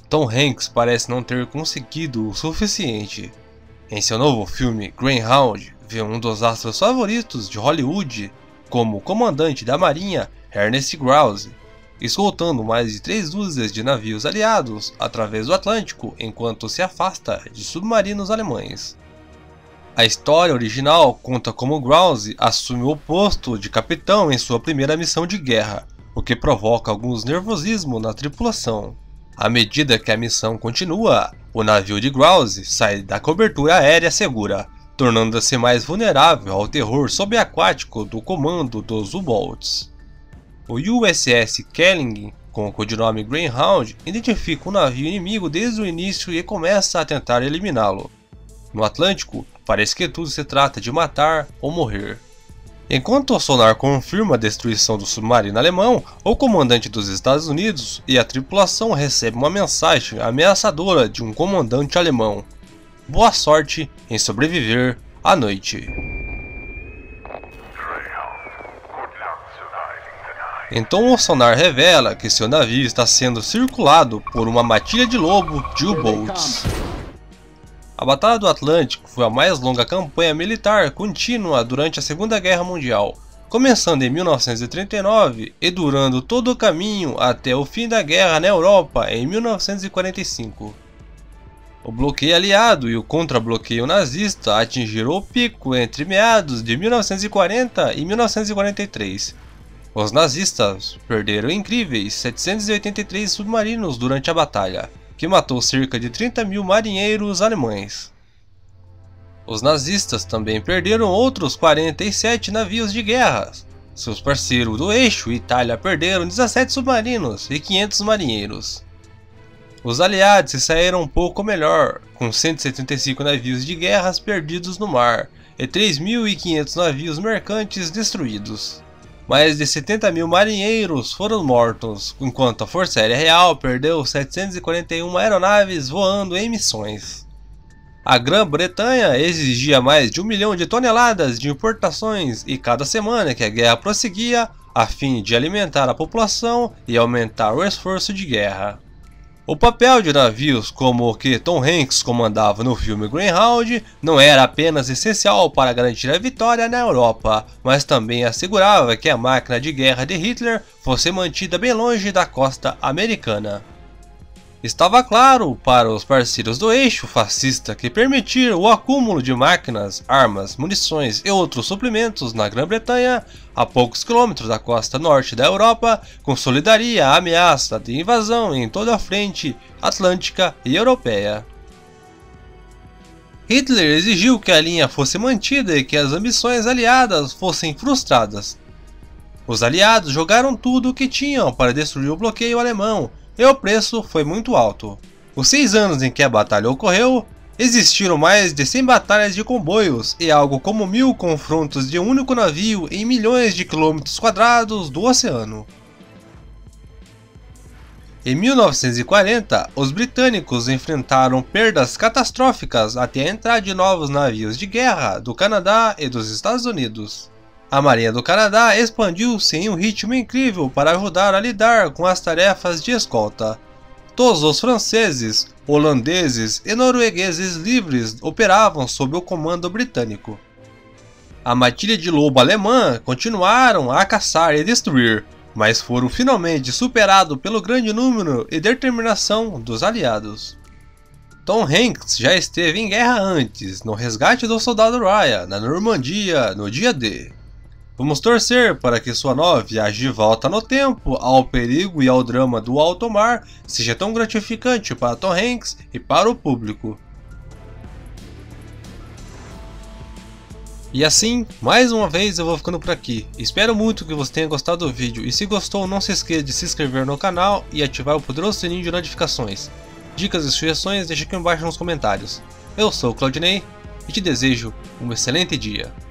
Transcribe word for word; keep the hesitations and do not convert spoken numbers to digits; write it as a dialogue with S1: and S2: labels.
S1: Tom Hanks parece não ter conseguido o suficiente. Em seu novo filme Greyhound, vê um dos astros favoritos de Hollywood como comandante da marinha Ernest Grouse, escoltando mais de três dúzias de navios aliados através do Atlântico enquanto se afasta de submarinos alemães. A história original conta como Grouse assume o posto de capitão em sua primeira missão de guerra, o que provoca alguns nervosismo na tripulação. À medida que a missão continua, o navio de Grouse sai da cobertura aérea segura, tornando-se mais vulnerável ao terror subaquático do comando dos U-Boats. O U S S Kelling, com o codinome Greyhound, identifica o navio inimigo desde o início e começa a tentar eliminá-lo. No Atlântico, parece que tudo se trata de matar ou morrer. Enquanto o sonar confirma a destruição do submarino alemão, o comandante dos Estados Unidos e a tripulação recebem uma mensagem ameaçadora de um comandante alemão: boa sorte em sobreviver à noite. Então o sonar revela que seu navio está sendo circulado por uma matilha de lobo de U-Boats. A Batalha do Atlântico foi a mais longa campanha militar contínua durante a Segunda Guerra Mundial, começando em mil novecentos e trinta e nove e durando todo o caminho até o fim da guerra na Europa em mil novecentos e quarenta e cinco. O bloqueio aliado e o contra-bloqueio nazista atingiram o pico entre meados de mil novecentos e quarenta e mil novecentos e quarenta e três. Os nazistas perderam incríveis setecentos e oitenta e três submarinos durante a batalha, que matou cerca de trinta mil marinheiros alemães. Os nazistas também perderam outros quarenta e sete navios de guerra. Seus parceiros do eixo Itália perderam dezessete submarinos e quinhentos marinheiros. Os aliados se saíram um pouco melhor, com cento e setenta e cinco navios de guerra perdidos no mar e três mil e quinhentos navios mercantes destruídos. Mais de setenta mil marinheiros foram mortos, enquanto a Força Aérea Real perdeu setecentas e quarenta e uma aeronaves voando em missões. A Grã-Bretanha exigia mais de um milhão de toneladas de importações e cada semana que a guerra prosseguia, a fim de alimentar a população e aumentar o esforço de guerra. O papel de navios como o que Tom Hanks comandava no filme Greyhound não era apenas essencial para garantir a vitória na Europa, mas também assegurava que a máquina de guerra de Hitler fosse mantida bem longe da costa americana. Estava claro para os parceiros do eixo fascista que permitir o acúmulo de máquinas, armas, munições e outros suprimentos na Grã-Bretanha, a poucos quilômetros da costa norte da Europa, consolidaria a ameaça de invasão em toda a frente atlântica e europeia. Hitler exigiu que a linha fosse mantida e que as ambições aliadas fossem frustradas. Os aliados jogaram tudo o que tinham para destruir o bloqueio alemão, e o preço foi muito alto. Os seis anos em que a batalha ocorreu, existiram mais de cem batalhas de comboios e algo como mil confrontos de um único navio em milhões de quilômetros quadrados do oceano. Em mil novecentos e quarenta, os britânicos enfrentaram perdas catastróficas até a entrada de novos navios de guerra do Canadá e dos Estados Unidos. A Marinha do Canadá expandiu-se em um ritmo incrível para ajudar a lidar com as tarefas de escolta. Todos os franceses, holandeses e noruegueses livres operavam sob o comando britânico. A matilha de lobo alemã continuaram a caçar e destruir, mas foram finalmente superados pelo grande número e determinação dos aliados. Tom Hanks já esteve em guerra antes, no resgate do soldado Ryan, na Normandia, no dia D. Vamos torcer para que sua nova viagem de volta no tempo, ao perigo e ao drama do alto mar seja tão gratificante para Tom Hanks e para o público. E assim, mais uma vez eu vou ficando por aqui. Espero muito que você tenha gostado do vídeo e se gostou, não se esqueça de se inscrever no canal e ativar o poderoso sininho de notificações. Dicas e sugestões deixe aqui embaixo nos comentários. Eu sou o Claudinei e te desejo um excelente dia.